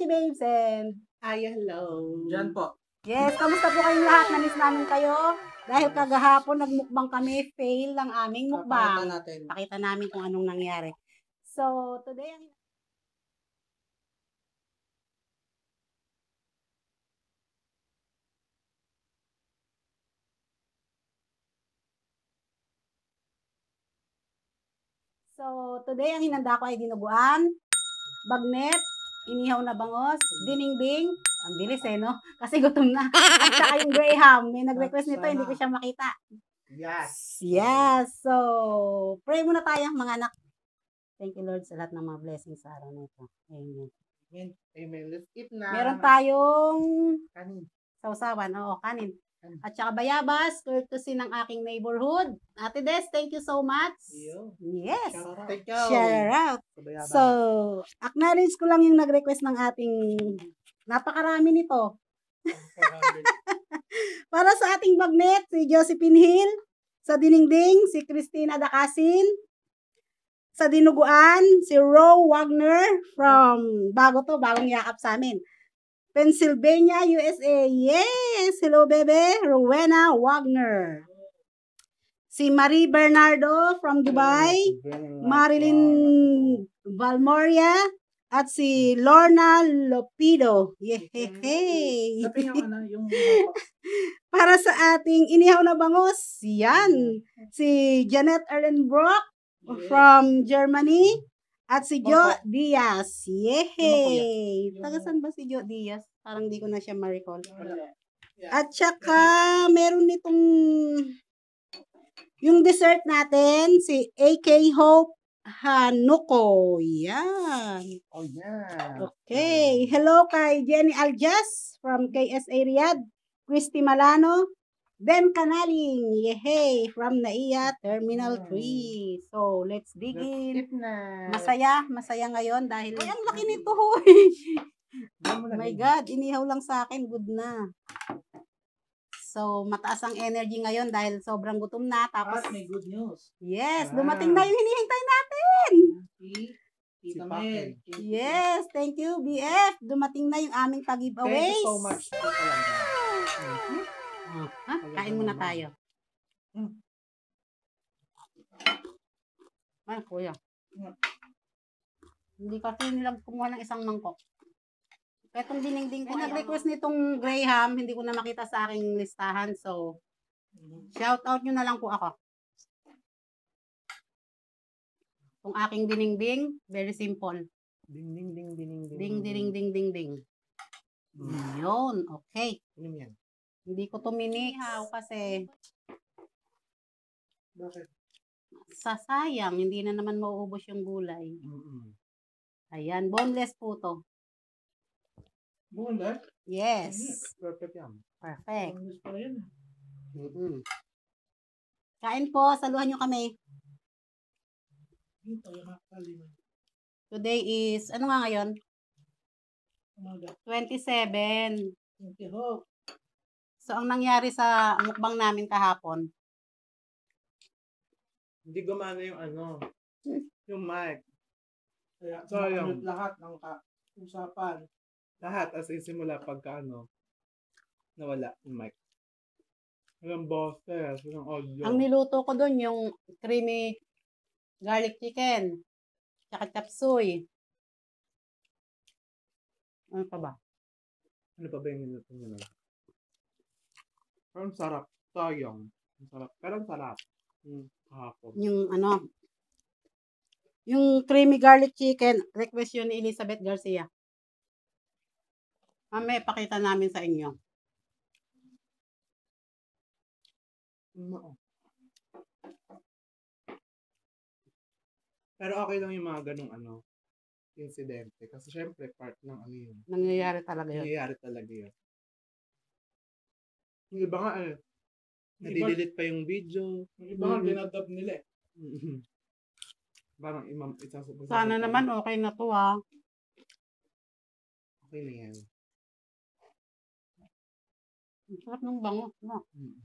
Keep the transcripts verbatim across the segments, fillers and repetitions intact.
Beshi Babes and Ay, hello. Diyan po. yes, kamusta po kayong lahat? Namiss namin kayo. Dahil kagahapon nagmukbang kami, fail ang aming mukbang. Papakita natin. Pakita namin kung anong nangyari. So, today ang So, today ang hinanda ko ay dinuguan, bagnet, inihaw na bangos, dinding, ang bilis eh, no? Kasi gutom na. At saka yung graham, may nag-request nito, hindi ko siya makita. Yes. Yes. So, pray muna tayo mga anak. Thank you Lord sa lahat ng mga blessings sa araw na ito. Amen. Amen. Amen. Let's eat na. Meron tayong Kanin. sausawan. Oo, kanin. Kanin. At saka bayabas, courtesy ng aking neighborhood. Ate Des, thank you so much. Iyo. Yes. Shout out. Thank you. Share out. Sabayabas. So, acknowledge ko lang yung nag-request ng ating napakarami nito. Para sa ating bagnet, si Josephine Hill. Sa diningding, si Christina Dacasin. Sa dinuguan, si Ro Wagner from, bago to, bagong yakap sa amin. Pennsylvania, U S A. Yes! Hello, bebe. Rowena Wagner. Si Marie Bernardo from Dubai. Marilyn Valmoria. At si Lorna Lopido. Yehey! Sabi yung ano, yung Para sa ating inihaw na bangos, yan. Si Janet Erlenbrock from Germany. At si Jo Diaz. Yehey! Taga saan ba si Jo Diaz? Parang di ko na siya ma-recall. At saka, meron nitong yung dessert natin, si A K Hope Hanuko. Yan. Oh, yeah. Okay. Hello kay Jenny Aljas from K S A Riyadh. Christy Malano. Ben Canaling. Yehey. From Naiya Terminal three. So, let's dig Let's in. eat na. Masaya. Masaya ngayon dahil... Ay, ang laki nito, hoy. Oh my God. Inihaw lang sa akin. Good na. So, mataas ang energy ngayon dahil sobrang gutom na. Tapos, At may good news. yes, Wow. dumating na yung hinihintay natin. Si Tita Si Mel. Yes, thank you, B F. Dumating na yung aming Thank pag-giveaways. you so much po talaga. Oh, ha? Kain muna tayo. Mm. Ay, kuya. Mm. Hindi kasi nilang kumuha ng isang mangkok. Etong dinengding ko, nag-request nitong Graham, hindi ko na makita sa aking listahan. So, shout out nyo na lang po ako. Kung aking dinengding, very simple. Ding, ding, ding, ding, ding. Ding, ding, ding, ding, ding. Mm. Yun, okay. Ano yan? Hindi ko to minihaw kasi Bakit? sasayang, hindi na naman mauubos yung gulay. Mm-mm. Ayan, boneless po to. Bulat? Yes. Perfect yan. Perfect. Boneless pa rin. Mm-mm. Kain po, saluhan nyo kami. Ito yung makakaliman. Today is, ano nga ngayon? Umaga. twenty-seven. Thank you, Hope. So, ang nangyari sa mukbang namin kahapon, Hindi gumana yung ano, yung mic. Kaya, So, sumakunod yung- lahat ng ka- usapan. Lahat as in simula pagka ano, nawala yung mic. Walang boses, walang audio. ang niluto ko dun yung creamy garlic chicken, tsaka chapsuy. Ano pa ba? Ano pa ba yung niluto nyo na? Pero ang sarap. Sayang. Ang sarap. Pero ang sarap. Hmm, kahapon. Yung ano, yung creamy garlic chicken, request yun ni Elizabeth Garcia. Mamaya pakita namin sa inyo. Oo. Pero okay lang yung mga ganong ano, insidente. Kasi syempre, part ng ano yun. Nangyayari talaga yun. Nangyayari talaga yun. Yung iba nga, eh, nadidelete pa yung video. Yung iba nga, Mm. dinadab nila eh. Parang imam, isang isang- Sana naman okay na to ah. Okay na yan. Ang sarap ng bango. No? Mm.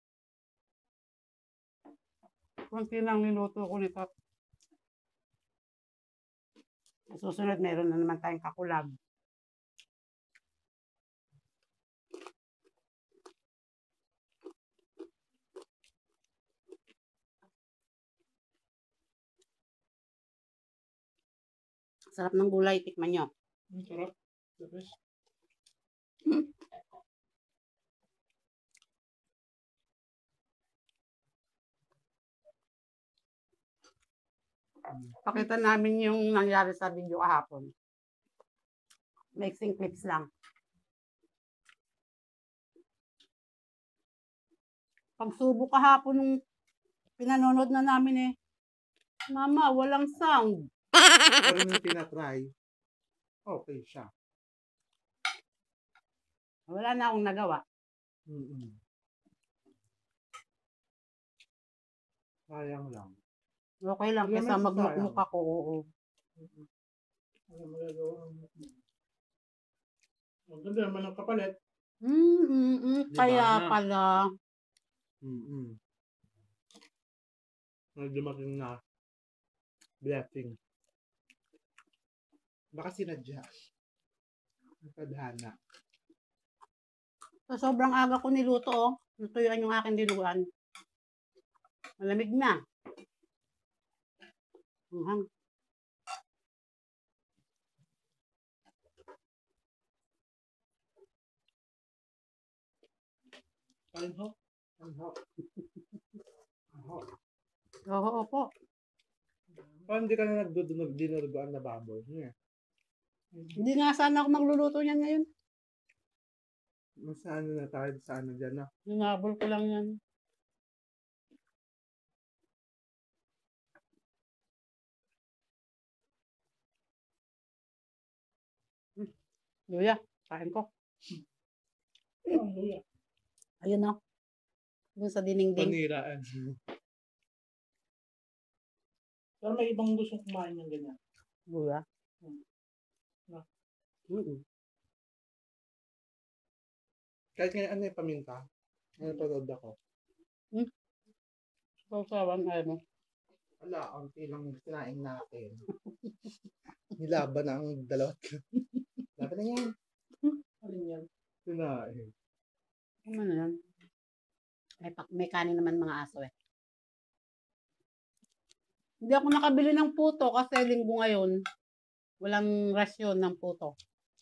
Kunti lang niluto ko nito. Susunod, meron na naman tayong kakulab. Sarap ng gulay, tikman nyo. Ang sarap. The best. Pakita namin yung nangyari sa video kahapon. Mixing clips lang. Pagsubok kahapon nung pinanonood na namin eh. Mama, walang sound. Pero nung tinatry, okay siya. Wala na akong nagawa. Mm-mm. Sayang lang. Okay lang, Wala kesa naman sa magmukmuk sayang. ako, oo. Ano magagawa ng maganda naman ang kapalit. Mm, mm, mm. Di ba Kaya na? pala. Mm-mm. Nang dumating na blessing. Baka sinadya. Tadhana. So, sobrang aga ko niluto, oh. Natuyuan yung aking dinuguan. Malamig na. Uhang. Kain ho. Ano? Ano? Oo, opo. Parang hindi ka na nagdudunog dinurugaan na baboy. Yeah. Hindi nga sana ako magluluto niyan ngayon. Mas ano na tayo sa ano dyan na. Ninabol ko lang yan. Hmm. Luya, kain ko. Ang luya. Ayun na. Doon sa dinding-ding. Paniraan. Pero may ibang gustong kumain ng ganyan. Luya. Hmm. Na. Mm-mm. Kahit ngayon ano yung paminta. Ano panood ako. Sausawan, ay mo. Wala, konti lang sinaing natin. Nilaban na ang dalawat. Laban na yan. Alin yan? Sinaing. Ano na yan? May, pak- may kanin naman mga aso eh. Hindi ako nakabili ng puto kasi linggo ngayon. Walang rasyon ng puto.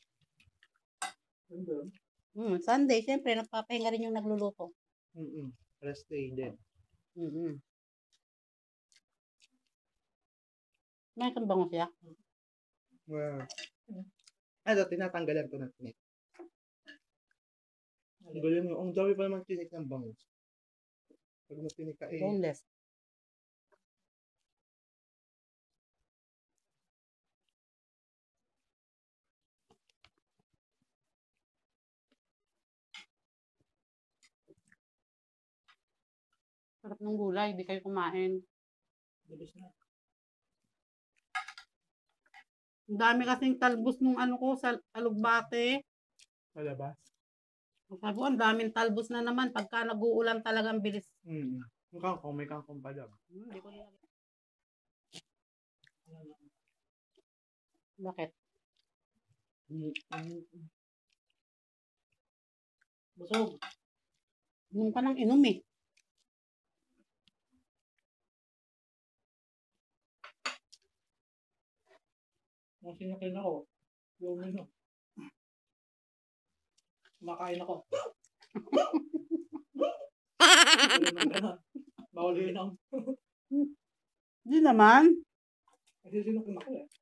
Ganda. Hmm, Sunday, syempre, nagpapahinga rin yung nagluluto. Mm-mm. Rest day din. Mm-hmm. May kang bango siya? Wow. Ano, tinatanggalan ko ng tinik. Ang galing mo. Ang dami pa naman tinik ng bangus. Pag natinik ka eh. Boneless. Sarap ng gulay, di kayo kumain. The best na. Ang dami kasing talbos nung ano ko sa alugbate. Sa labas. Sabi ko, ang daming talbos na naman. Pagka nag-uulan talagang bilis. Mm. Yung kangkong, may kangkong pa lang. Hmm, di ko nilagay. Bakit? Mm. Busog. Inom ka ng inom eh. Nung sinakin ako, yung mino. Kumakain ako. Bawal ng ganon. Bawal yun. Di naman. Kasi sinakin ako eh.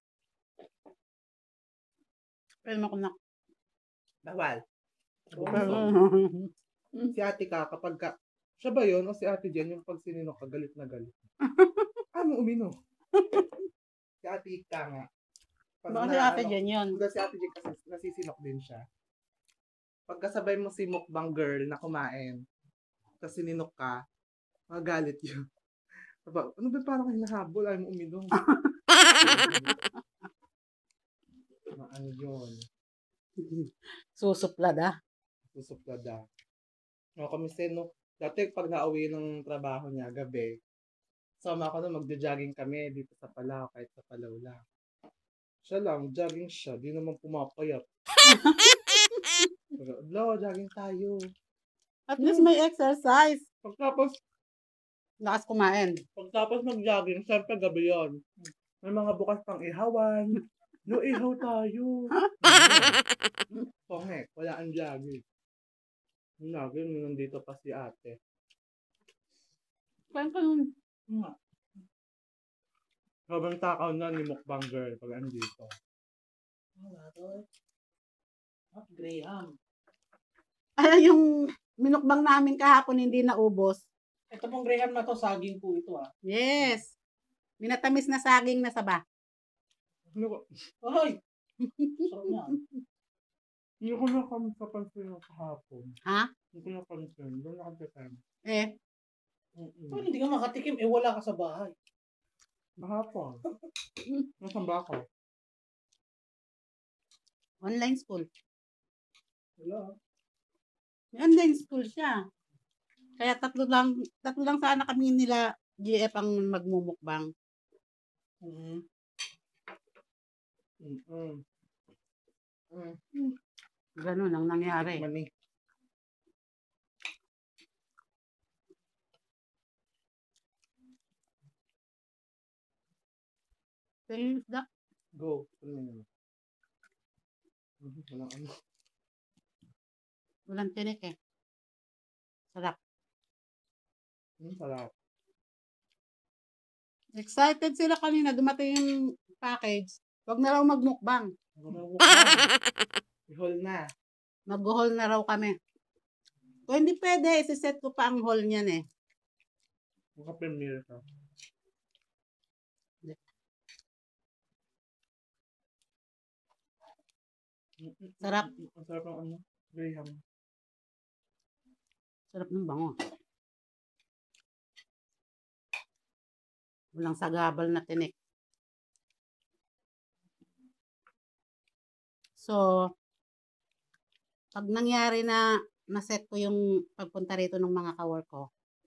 Pero makunak. Bawal. Bawal. Si ate ka, kapag ka, siya ba yun? O si ate Jen, yung pag sininok ka, galit na galit. Ano umino? Si ate ka nga. Pag Baka si na- ate ano, Jen yun. Hindi, si ate Jen kasi nasisinok din siya. Pagkasabay mo si mukbang girl na kumain, tapos sininok ka, magalit yun. Aba, ano ba parang hinahabol? Ayaw mo uminom. Mga ano yun? Susuplad ah. Susuplada. O kami sinok. Dati pag nauwi ng trabaho niya, gabi, sama ko na magja-jogging kami dito sa Palau, kahit sa Palau lang. Siya lang, jogging siya, di naman pumapayat. Lo, jogging tayo. At least may exercise. Pagtapos, Lakas kumain. pagtapos mag-jogging, syempre gabi yun. May mga bukas pang ihawan. No, ihaw tayo. Pongek, wala ang jogging. Ang jogging, nandito pa si ate. Kaya ka nun. Nga. Sobrang takaw na ni Mukbang Girl pag andito. Wala to. Ah, Graham. Ay, yung minukbang namin kahapon hindi naubos. Ito pong Graham na to, saging po ito ah. Yes. Minatamis na saging na saba. Ano ko? Ay! Sarap niya. Hindi ko nakapansin yung kahapon. Ha? Hindi ko nakapansin. Doon nakapansin. Eh, Kung hindi ka makatikim, eh wala ka sa bahay. Kahapon. Nasaan ba ako? online school. Wala. May online school siya. Kaya tatlo lang, tatlo lang sana kami nila G F ang magmumukbang. Mm-hmm. Mm-hmm. Mm-hmm. Ganun ang nangyari. Mani. Thanks, Doc. Go. Ano yun? Mhm, walang ano. Walang tinik eh. Sarap. Hmm, sarap. Excited sila kanina. Dumating yung package. Huwag na raw magmukbang. I-haul na. Mag-haul na raw kami. Kung hindi pwede, isiset ko pa ang haul niyan eh. Maka-premiere ka. Sarap. Ang sarap ng ano? Graham. Sarap ng bango. Walang sagabal na tinik. So, pag nangyari na naset ko yung pagpunta rito ng mga kawork ko,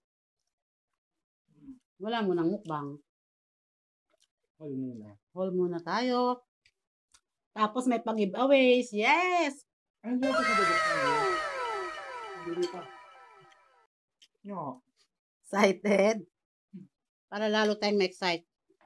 wala mo nang mukbang. Haul muna. Haul muna tayo. Tapos may pag-giveaways. Yes! Ano ba ito sa dagat na yun? Hindi pa. No. Excited? Para lalo tayong ma-excite.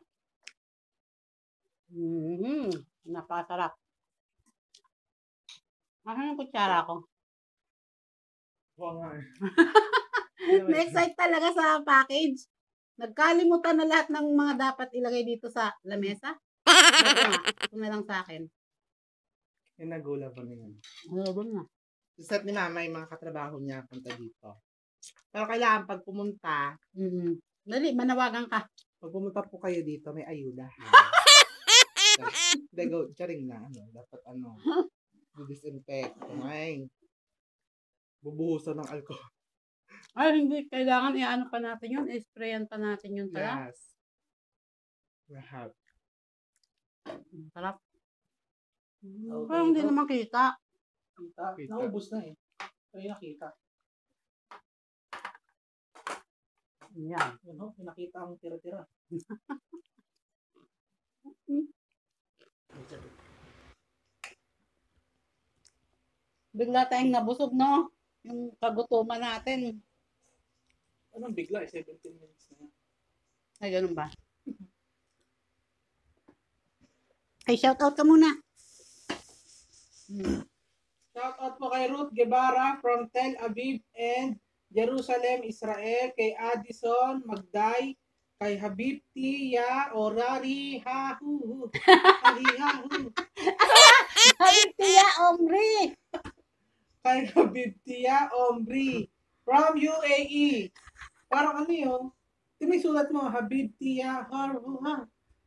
Mm-hmm. Napakasarap. Asan yung kutsara ko? Oo nga eh. Na-excite talaga sa package. Nagkalimutan na lahat ng mga dapat ilagay dito sa lamesa. Ito nga. Ito na lang sa akin. Yung nagula pa na yun. Ano na? Set ni mama yung mga katrabaho niya punta dito. Pero kailangan pag pumunta, Mm-hmm. Dali, manawagan ka. pag pumunta po kayo dito, may ayuda. Hindi, go, charing na. Ano, dapat ano, disinfect. Kumay. Bubuhusan ng alcohol. Ay, hindi. Kailangan i-ano pa natin yun. I-sprayan pa natin yun pala. Yes. Lahat. Sarap. Okay, Parang hindi ito. naman kita. Kita. Kita. Naubos na eh. Kaya nakita. Yan. Yan ho, pinakita ang tira-tira. Bigla tayong nabusog, no? Yung kagutuman natin. Anong bigla eh, seventeen minutes na yan. Ay, ganun ba? Ay, shoutout ka muna. Hmm. Shout out po kay Ruth Guevara from Tel Aviv and Jerusalem, Israel. Kay Addison Magday. Kay Habibti Ya Orari Hahu. Hari Hahu. Habibtiya Omri. Kay Habibti Ya Omri. From U A E. Parang ano yun? Ito may sulat mo. Habibti Ya Haru ha.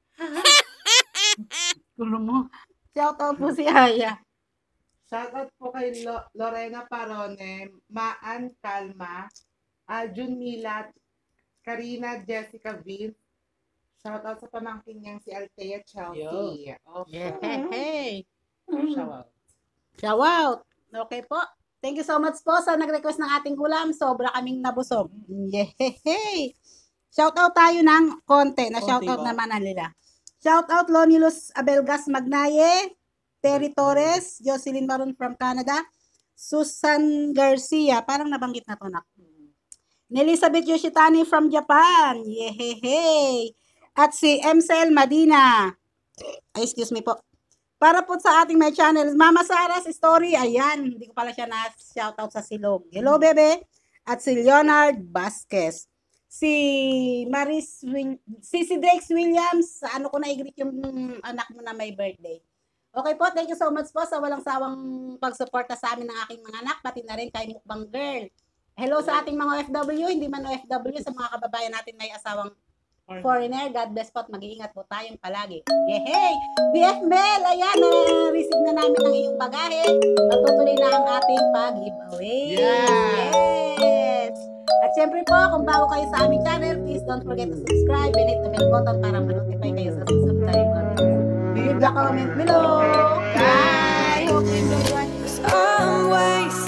Gulo mo. Shoutout po si Aya. Shoutout po kay Lo- Lorena Parone, Maan Kalma, Aljun Milat, Karina Jessica Vince. Shoutout sa pamangkin niyang si Althea Chelsea. Okay. Yeah, hey. Shout out. Shoutout. Okay po. Thank you so much po sa nag-request ng ating ulam. Sobra kaming nabusog. Yehey! Shoutout tayo ng konti. Na Konti shoutout ba? naman na nila. Shoutout Lonilus Abelgas Magnaye, Terry Torres, Jocelyn Baron from Canada, Susan Garcia, parang nabanggit na to na. Elizabeth Yoshitani from Japan. Yehey! At si M C L Madina. Ay, excuse me po. Para po sa ating may channel, Mama Sarah's Story, ayan, hindi ko pala siya na-shoutout sa silog. Hello, bebe. At si Leonard Vasquez. Si Maris, Will, si, si Drake Williams, sa ano ko na-greet yung anak mo na may birthday. Okay po, thank you so much po sa walang sawang pagsuporta sa amin ng aking mga anak, pati na rin kay Mukbang Girl. Hello sa ating mga O F W, hindi man O F W, sa mga kababayan natin may asawang foreigner. God bless po at mag-iingat po tayong palagi. Yehey! B F Mel, ayan, na-receive na namin ang iyong bagahe. Patutuloy na ang ating pag-giveaway. Yes! Yes! At syempre po, kung bago kayo sa aming channel, please don't forget to subscribe and hit the bell button para ma-notify kayo sa susunod na rin mga videos. Leave the comment below. Bye! Hope you enjoy watching. Always